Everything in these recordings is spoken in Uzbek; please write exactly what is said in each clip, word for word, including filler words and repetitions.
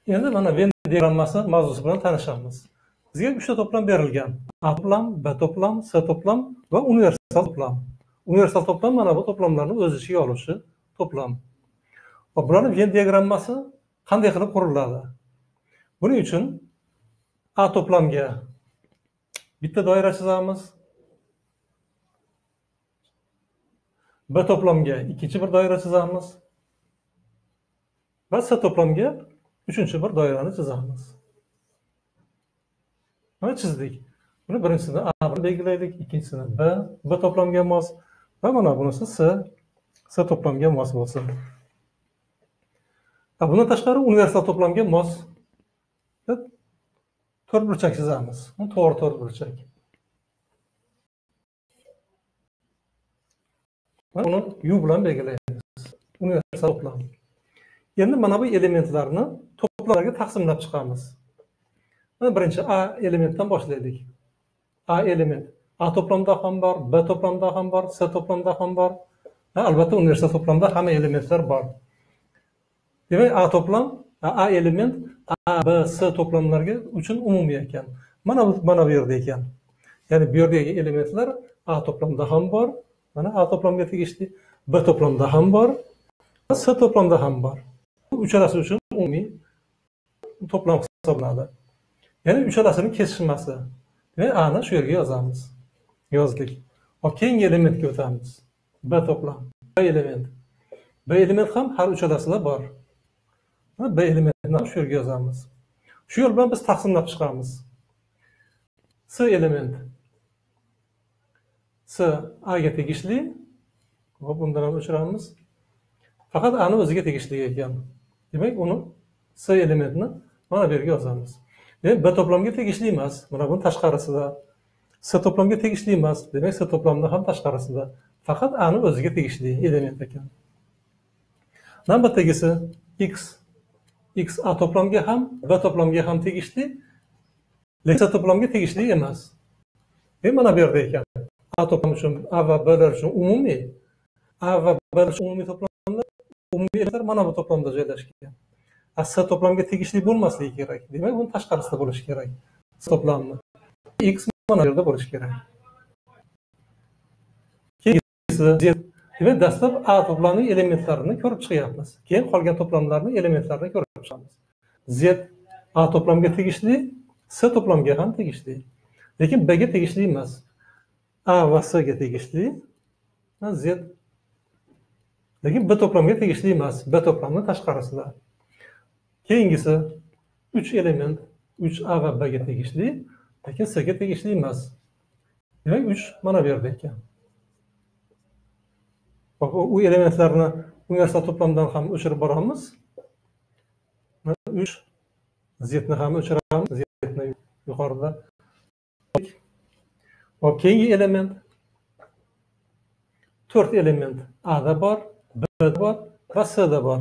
Endi mana Venn diagrammasi mavzusi bilan tanishamiz. Bizga uchta to'plam berilgan. A to'plam, B to'plam, S to'plam va universal to'plam. Universal to'plam mana bu to'plamlarni o'z ichiga oluvchi to'plam. Va bularning Venn diagrammasi qanday qilib quriladi? Buning uchun A to'plamga bitta doira chizamiz. B to'plamga ikkinchi bir doira chizamiz. Va S to'plamga uchinchi bir doirani chizamiz. Mana chizdik. Buni birinchisini A bilan belgilaylik, ikkinchisini B, B to'plamga mos va mana bunisi S, S to'plamga mos bo'lsin. Bundan tashqari universal to'plamga mos to'rt burchak chizamiz. To'g'ri to'rt burchak. Uni U bilan belgilaymiz. Universal to'plam. Endi mana bu elementlarni to'plamlarga taqsimlab chiqamiz. Mana birinchi A elementdan boshlaylik. A element A to'plamda ham bor, B to'plamda ham bor, S to'plamda ham bor. Albatta universal to'plamda hamma elementlar bor. Demak, A to'plam, A element A, B, S to'plamlarga uchun umumiy ekan. Mana bu mana bu yerda ekan. Ya'ni bu yerdagi elementlar A to'plamda ham bor, mana A to'plamga tegishli, B to'plamda ham bor, S to'plamda ham bor. Uchalasi uchun umumiy to'plam hisoblanadi. Ya'ni uchalasining kesishmasi. Demak, A ni shu yerga yozamiz. Yozdik. Hop, keyingi elementga o'tamiz. B to'plam, B element. B element ham har uchalasida bor. B elementini shu yerga yozamiz. Shu yo'l bilan biz taqsimlab chiqamiz. S element. S A ga tegishli. Hop, bundan ham o'chiramiz. Faqat A ni o'ziga tegishli ekan. Demak, uni S elementini mana bu yerga yozamiz. Demak, B to'plamga tegishli emas. Mana buni tashqarisida. S to'plamga tegishli emas. Demak, S to'plamda ham tashqarisida. Faqat A ni o'ziga tegishli element ekan. Navbatdagisi X. X A to'plamga ham, B to'plamga ham tegishli, lekin S to'plamga tegishli emas. E mana bu yerda ekan. A to'plam uchun A va B'lar uchun umumiy, A va B uchun umumiy to'plamlar, umumiy elementlar mana bu to'plamda joylashgan. A S to'plamga tegishli bo'lmasligi kerak. Demak, buni tashqarisida bo'lishi kerak. S to'plamni. X mana bu yerda bo'lishi kerak. Keyingisi demak, dastlab A to'plamining elementlarini ko'rib chiqyapmiz. Keyin qolgan to'plamlarning elementlarini ko'rib chiqamiz. Z A to'plamga tegishli, S to'plamga ham tegishli. Lekin B ga tegishli emas. A va S ga tegishli, Z. Lekin B to'plamga tegishli emas. B to'plamning tashqarisida. Keyingisi uch element, uch A va B ga tegishli, lekin S ga tegishli emas. Demak, uch mana bu yerda ekan. U elementlarni universal to'plamdan ham o'chirib boramiz. uch Z ni ham o'chiramiz, Z ni yuqorida. Hop, keyingi element to'rt element A da bor, B da bor va S da bor.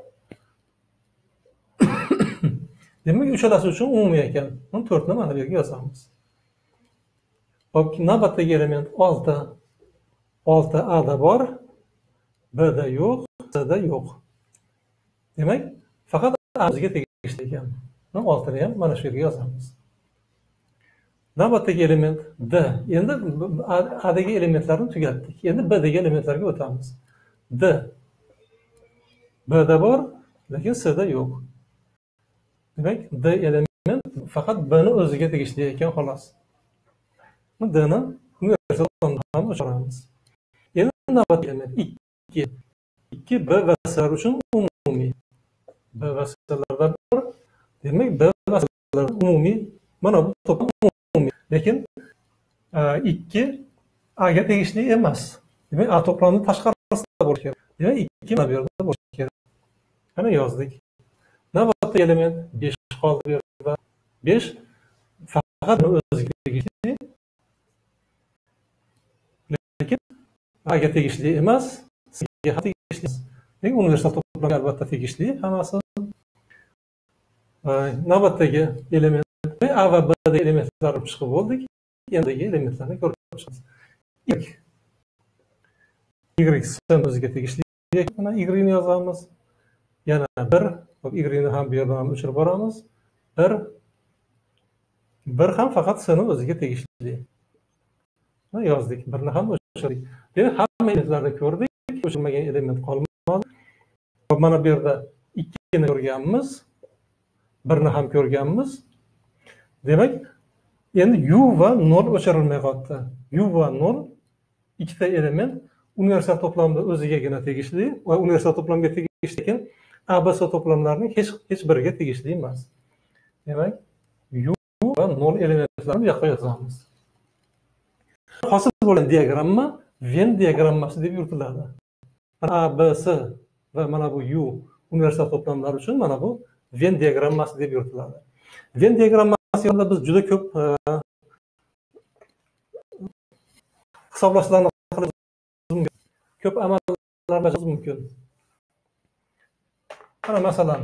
Demak, uchalasi uchun umumiy ekan. Buni to'rt ni mana bu yerga yozamiz. Hop, navbatdagi element olti. olti A da bor, B da yo'q, S da yo'q. Demak, faqat A o'ziga tegishli ekan. olti ni ham mana shu yerga yozamiz. Navbatdagi element D. Endi A dagi elementlarni tugatdik. Endi B dagi elementlarga o'tamiz. D. B da bor, lekin S da yo'q. Demak, D element faqat B ni o'ziga tegishli ekan, xolos. D ni universal to'plamda ham o'chiramiz. Endi navbatdagi element ikki. ikki B va S'lar uchun umumiy. B va S'larda bor. Demak, B va S'lar umumiy. Mana bu to'plam umumiy. Lekin ikki A ga tegishli emas. Demak, A to'plamning tashqarisida bo'lishi kerak. Demak, ikki mana bu yerda bo'lishi kerak. Mana yozdik. Navbatdagi element besh qoldi bu yerda. besh faqat o'ziga tegishli. Lekin A ga tegishli emas. S'ga ham tegishli. Lekin universal to'plamga albatta tegishli hammasi. Navbatdagi element A va B dagi elementlarni chiqib bo'ldik. Endigi elementlarni ko'rib chiqamiz. Y. Y S o'ziga tegishli. Mana Y ni yozamiz. Yana bir Bak, y'ni ham bu yerdan ham o'chirib boramiz. bir bir ham faqat s'ni o'ziga tegishli. Mana yozdik. birni ham o'chirdik. Demak, hamma elementlarni ko'rdik. O'chirmagan element qolmadi. Mana bu yerda ikkini ko'rganmiz, birni ham ko'rganmiz. Demak, endi u va nol o'chirilmay qoldi. U va nol ikkita element universal to'plamda o'zigagina tegishli va universal to'plamga tegishli ekan, A B S to'plamlarining hech hech biriga tegishli emas. Demak, u va nol elementlarini bu yoqqa yozamiz. Hosil bo'lgan diagramma Venn diagrammasi deb yuritiladi. A B S va mana bu u universal to'plamlar uchun mana bu Venn diagrammasi deb yuritiladi. Venn diagrammasi yo'lida biz juda ko'p hisoblashlarni qilib mumkin. Ko'p amallar bajarib mumkin. Mana masalan,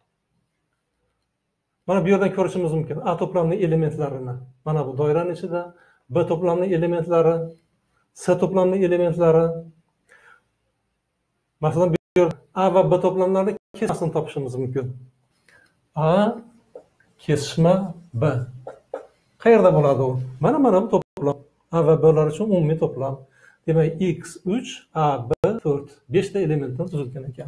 mana bu yerdan ko'rishimiz mumkin. A to'plamining elementlarini. Mana bu doiraning ichida B to'plamining elementlari, S to'plamining elementlari. Masalan, bu yerda A va B to'plamlarining kesishmasini topishimiz mumkin. A kesishma B. Qayerda bo'ladi u? Mana mana bu to'plam. A va B'lar uchun umumiy to'plam. Demak, X uch, A B to'rt. besh ta elementdan tuzilgan ekan.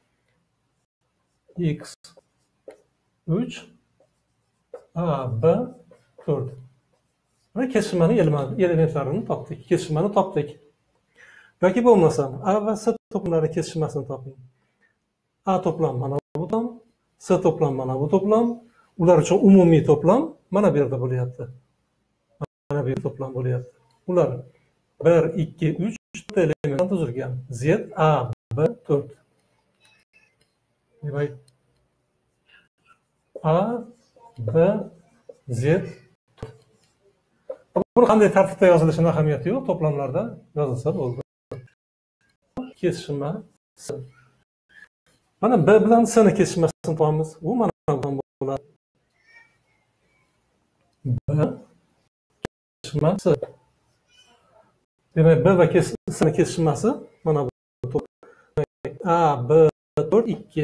X uch, A B to'rt. Mana kesishmaning elementlarini topdik. Kesishmani topdik. Yoki bo'lmasa, A va S to'plamlarining kesishmasini toping. A to'plam mana bu to'plam, S to'plam mana bu to'plam. Ular uchun umumiy to'plam mana bu yerda bo'lyapti. Mana bu yerda to'plam bo'lyapti. Ular bir, ikki, uch ta elementdan tuzilgan. Z A B to'rt. Demak, A B Z. Buni qanday tartibda yozilishini ahamiyati yo'q, to'plamlarda yozilsa bo'ldi. Kesishma S. Mana B bilan S ni kesishmasini topamiz. U mana bundan bo'ladi. B kesishma S. Demak, B va S ni kesishmasi mana bu to'p. A B to'rt ikki.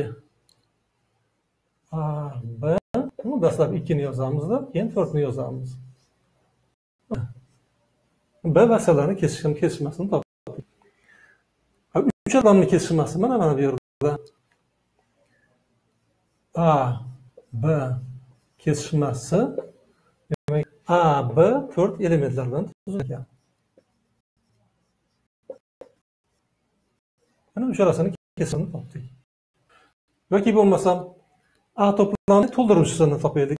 A B, bu dastlab ikkini yozamizda, keyin to'rtni yozamiz. B va S'larning kesishmasini topdik. uch odamning kesishmasi mana mana bu yerda. A B kesishmasi, demak, A B to'rt elementlardan tuzilgan. Mana uchalasining kesishmasini topdik. Yoki bo'lmasa, A to'plamining to'ldiruvchisini topaylik.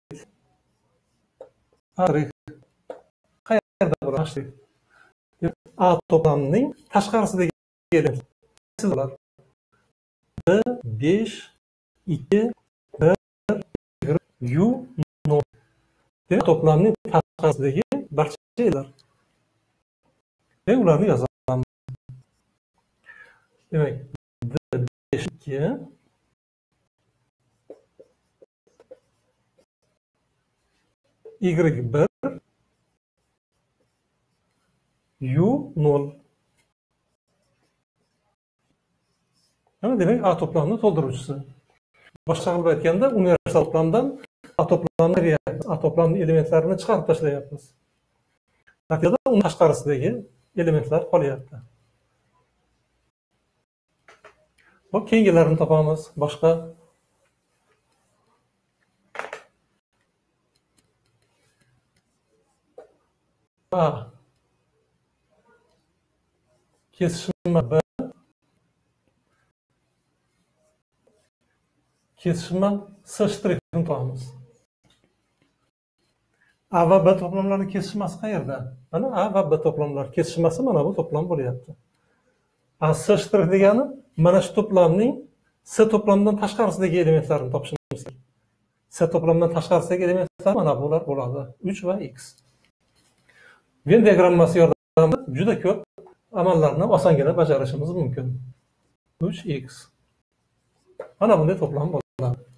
Qayerda bo'ladi? A to'plamining tashqarisidagi elementlar. B besh, ikki, bir, U nol. Demak, to'plamining tashqarisidagi barcha elementlar. Men ularni yozaman. Demak, D besh, ikki, Y bir, U nol. Demak, A to'plamining to'ldiruvchisi. Boshqa qilib aytganda, universal to'plamdan A to'plamini A to'plamining elementlarini chiqarib tashlayapmiz. Natijada uning tashqarisidagi elementlar qolyapti. Hop, keyingilarini topamiz. Boshqa A kesishma B kesishma S shtrixini topamiz. A va B to'plamlarining kesishmasi qayerda? Mana A va B to'plamlari kesishmasi mana bu to'plam bo'lyapti. A S shtrix degani mana shu to'plamning S to'plamidan tashqarisidagi elementlarini topishimiz kerak. S to'plamidan tashqarisidagi elementlar mana bular bo'ladi. uch va X. Venn diagrammasi yordamida juda ko'p amallarni osongina bajarishimiz mumkin. uch X. Mana bunday to'plam bo'ladi.